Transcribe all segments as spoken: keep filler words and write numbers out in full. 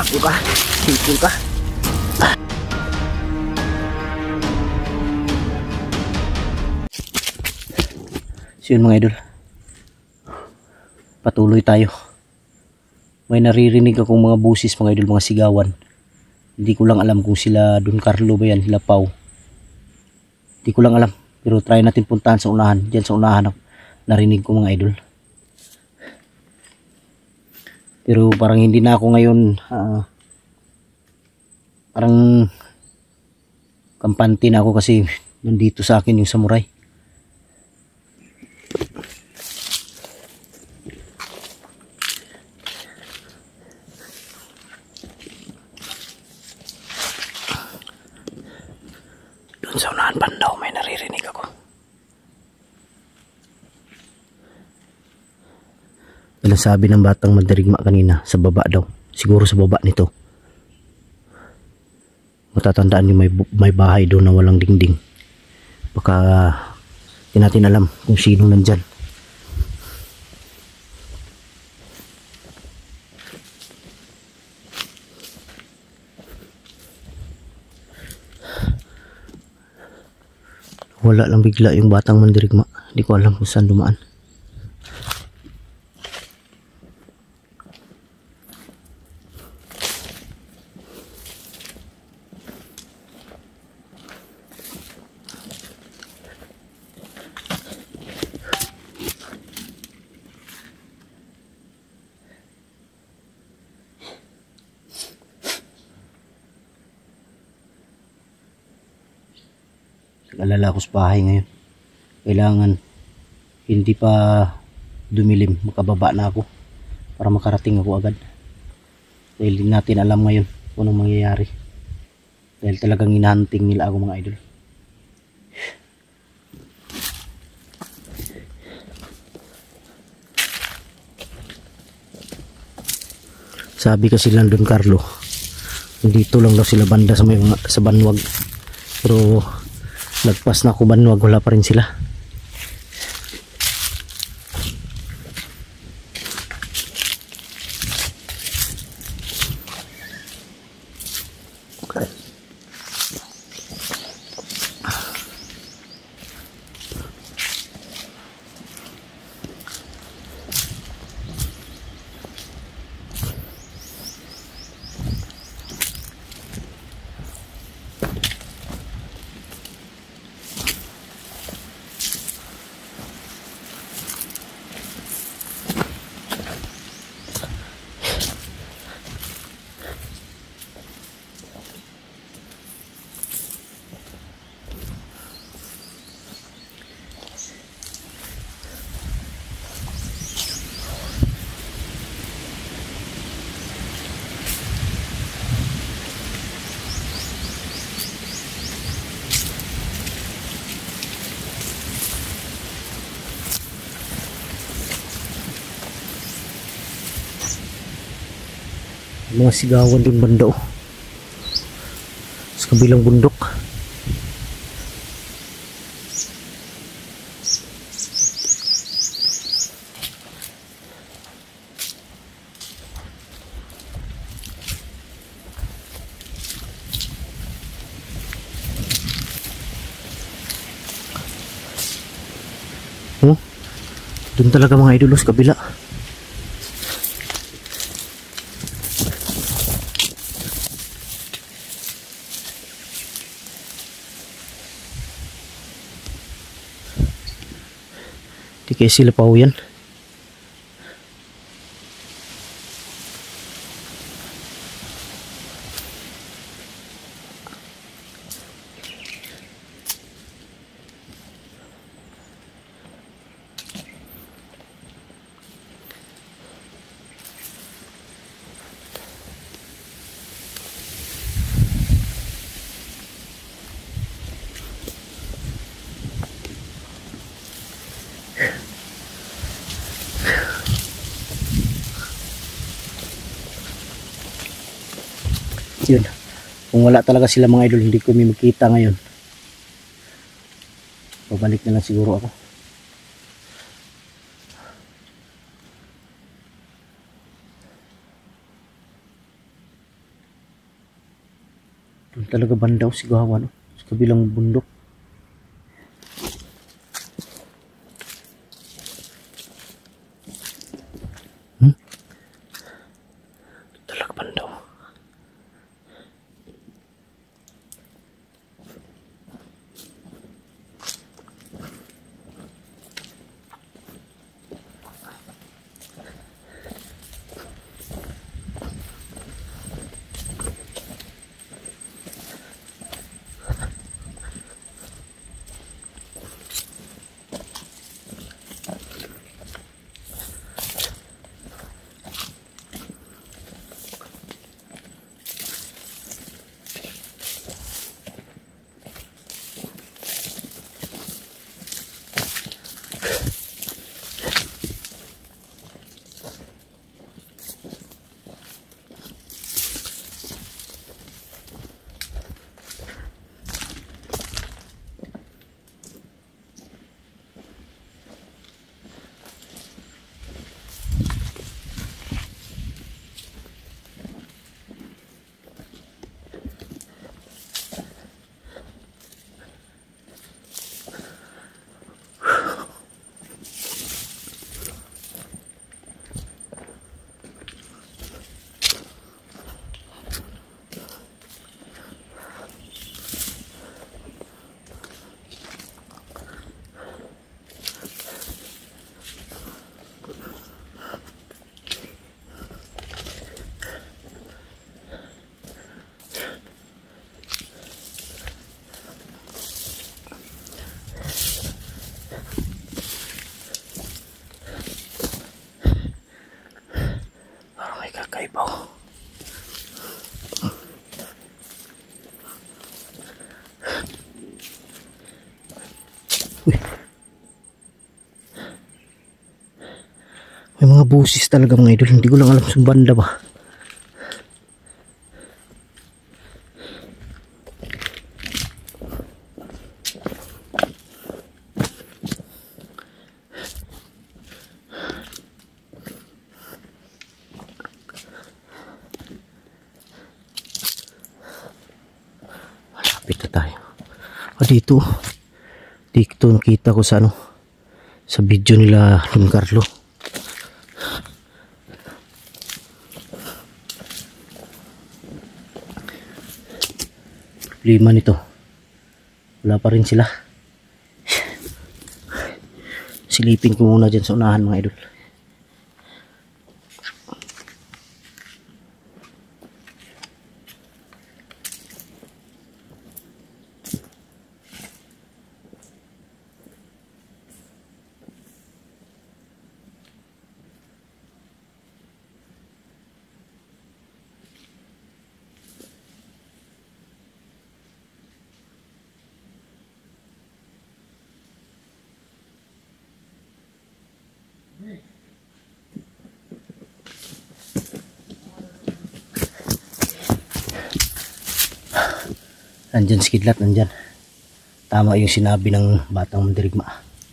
Ako ka, sipol ka. So yun mga idol, patuloy tayo. May naririnig akong mga busis mga idol, mga sigawan. Hindi ko lang alam kung sila Don Carlo ba yan, sila Pau. Hindi ko lang alam, pero try natin puntahan sa unahan. Diyan sa unahan narinig ko mga idol. Pero parang hindi na ako ngayon uh, parang kampante na ako kasi nandito sa akin yung samurai. Doon sa unahan bandaw may naririnig ako. Ano sabi ng batang mandirigma kanina? Sa baba daw. Siguro sa baba nito. Matatandaan niyo may, may bahay doon na walang dingding. Baka hindi natin alam kung sino nandyan. Wala lang bigla yung batang mandirigma. Hindi ko alam kung saan dumaan. Nag-alala ako sa bahay ngayon. Kailangan hindi pa dumilim, makababa na ako para makarating ako agad. Dahil hindi natin alam ngayon kung anong mangyayari. Dahil talagang hinahunting nila ako mga idol. Sabi kasi lang Don Carlo, dito lang daw sila banda sa, may, sa Banwag. Pero lagpas na ako Banwag, wala pa rin sila. Okay. Mga sigawan dun banda oh. Sa kabilang bundok. Oh, dun talaga mga idol sa kabila. Di kaya sila Pau yan. Yun. Kung wala talaga sila mga idol, hindi ko may makita ngayon. Pabalik na lang siguro ako. Doon talaga bandaw si Gawa, no? Sa kabilang bundok. Hmm? Doon talaga bandaw. Kakaiba. Uy. May mga busis talaga mga idol. Hindi ko lang alam sa banda ba. Tayo. O dito, dito nakita ko sa ano, sa video nila Don Carlo. Problema nito, wala pa rin sila. Silipin ko muna dyan sa unahan mga idol. Nandyan si Kidlat, nandyan. Tama yung sinabi ng batang mandirigma.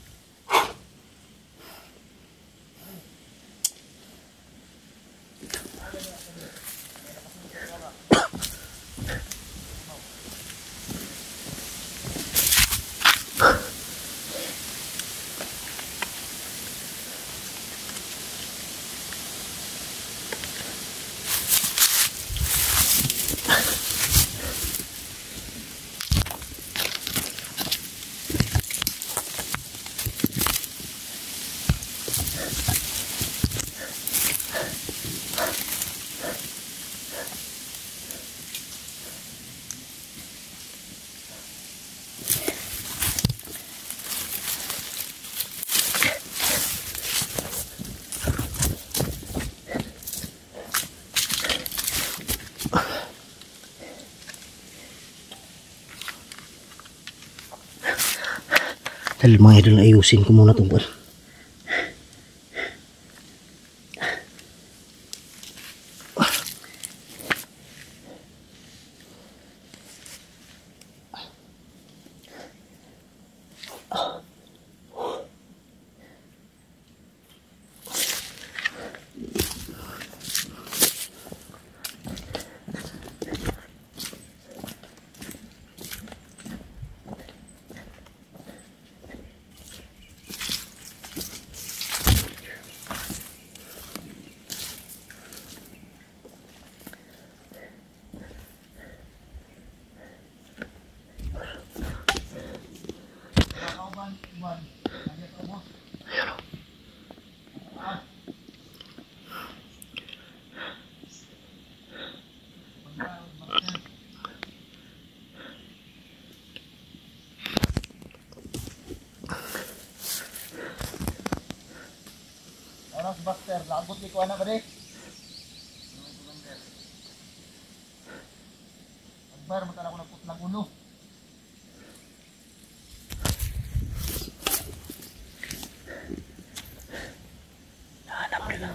Dahil mga idol, ayusin ko muna itong buwan. Ano si Buster, lagot ni ko anak ba di? Agbar, matala ko nagputlang uno. Hanap nila.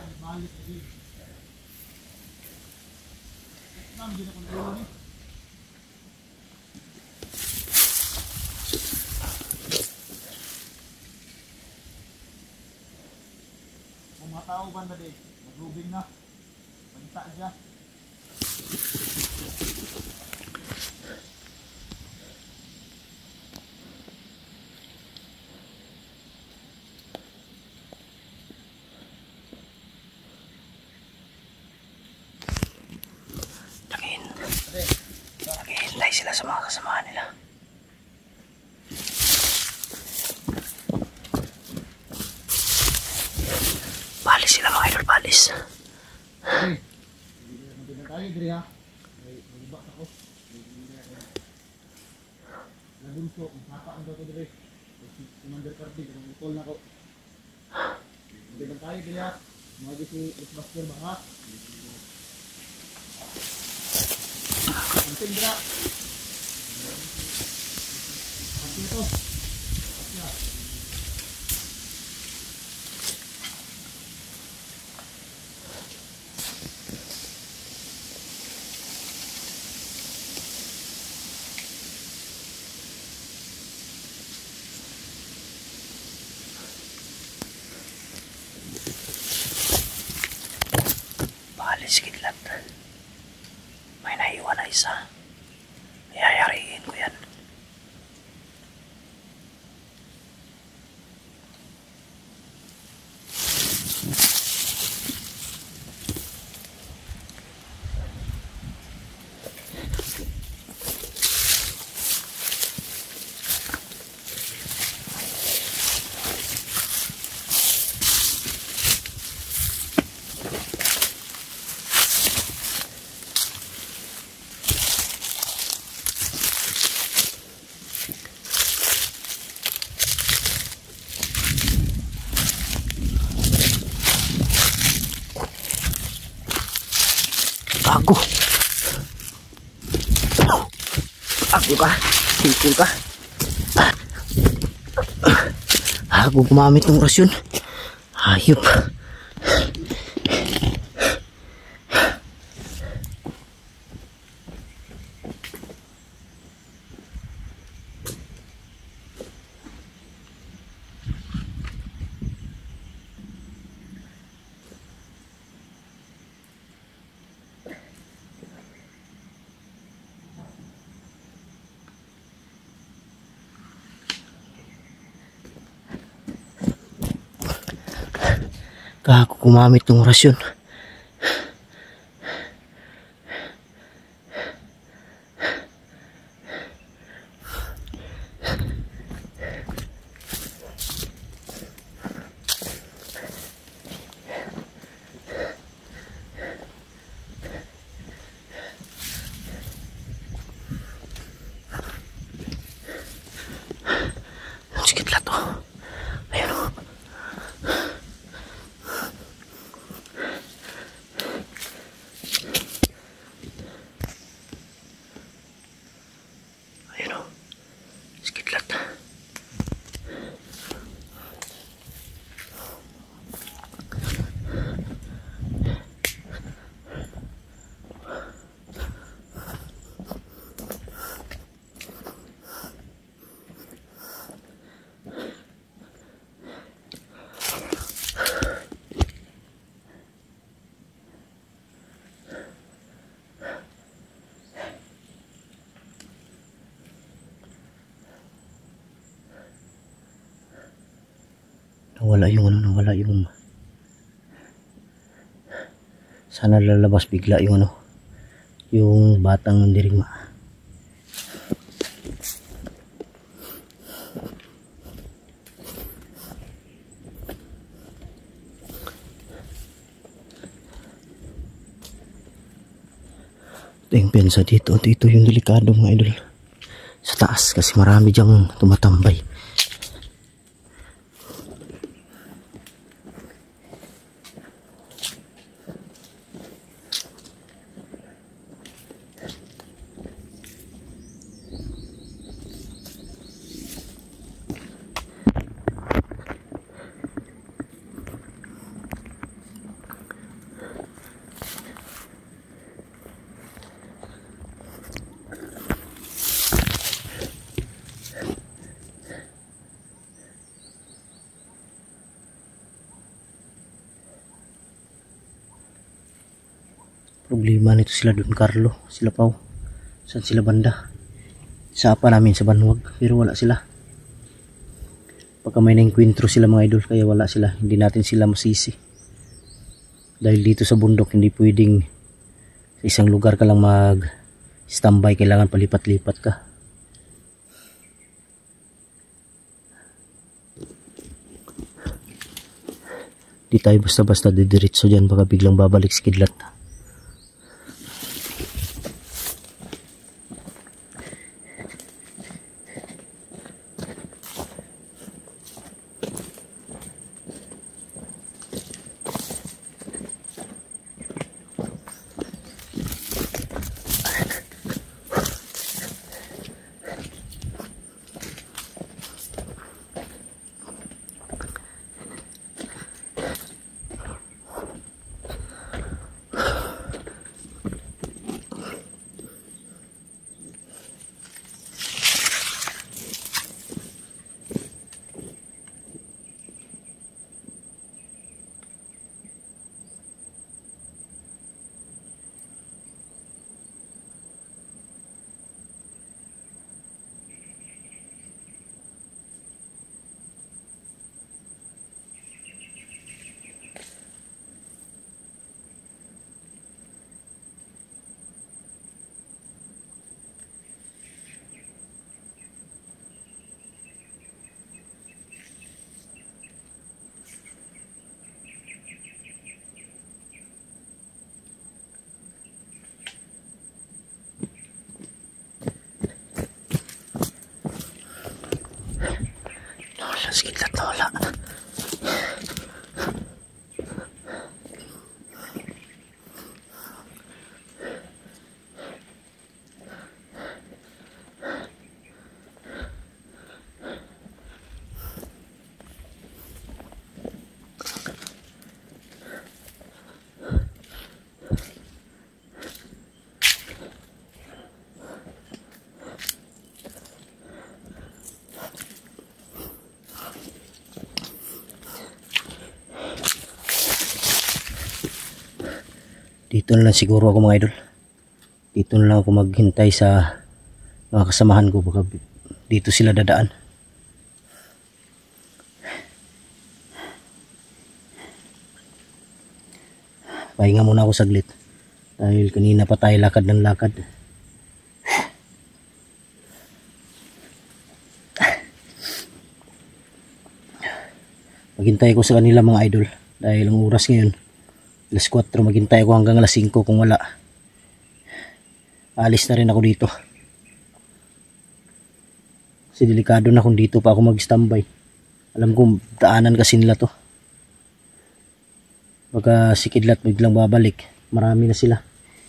Kung mga tao ba na di, nagrubing na. Banta siya. Nakihin. Nakihintay sila sa mga kasamahan nila. Balis sila mga idol, balis. Okay. Maganda tayo diri ha. May malibak ako. Nabunso, masapa ang dato diri. Commander Cardi, kung utol na ko. Maganda tayo diri ha. Mga si Buster ba ha? Ang tindra. Ang ito. Balis kidlat. May naiwan na isa. Iyayariin ko yan. Gago. Gago ka. Hipol ka. Gago gumamit ng rasyon. Hayop. Gago gumamit ng rasyon. Sikit lang to. Ayun o. Ayun o. Sikit lang. Nawala yung ano, nawala yung sana lalabas bigla yung ano, yung batang dirigma. Yung pensa dito, dito yung delikado mga idol. Sa taas kasi marami diyang tumatambay. Problema nito sila Don Carlo, sila Pao. Saan sila banda? Sapa namin sa Banwag pero wala sila. Pagka may naengkwentro sila mga idol kaya wala sila. Hindi natin sila masisi. Dahil dito sa bundok hindi pwedeng sa isang lugar ka lang mag standby, kailangan palipat-lipat ka. Di tayo basta-basta didiretso dyan, baka biglang babalik si Kidlat. Si Kidlat na wala. Dito na lang siguro ako mga idol. Dito na lang ako maghintay sa mga kasamahan ko, baka dito sila dadaan. Pahinga muna ako saglit dahil kanina pa tayo lakad ng lakad. Maghintay ko sa kanila mga idol dahil ang oras ngayon alas kwatro, maghintay ako hanggang alas singko. Kung wala, alis na rin ako dito. Kasi delikado na kung dito pa ako mag-standby. Alam ko, daanan kasi nila to. Baka si Kidlat biglang babalik. Marami na sila.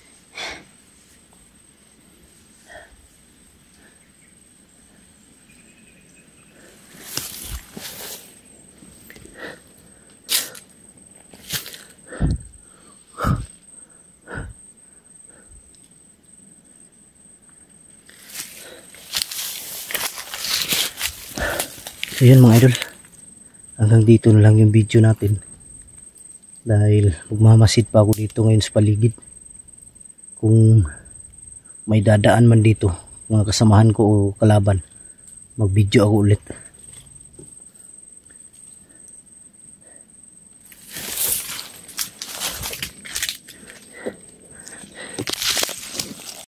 So yun mga idol, hanggang dito na lang yung video natin dahil magmamasid pa ako dito ngayon sa paligid. Kung may dadaan man dito mga kasamahan ko o kalaban, mag video ako ulit.